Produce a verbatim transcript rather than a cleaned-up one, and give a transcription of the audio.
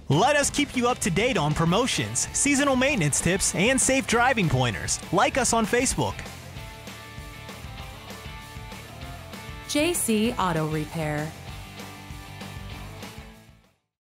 Let us keep you up to date on promotions, seasonal maintenance tips, and safe driving pointers. Like us on Facebook. J C Auto Repair.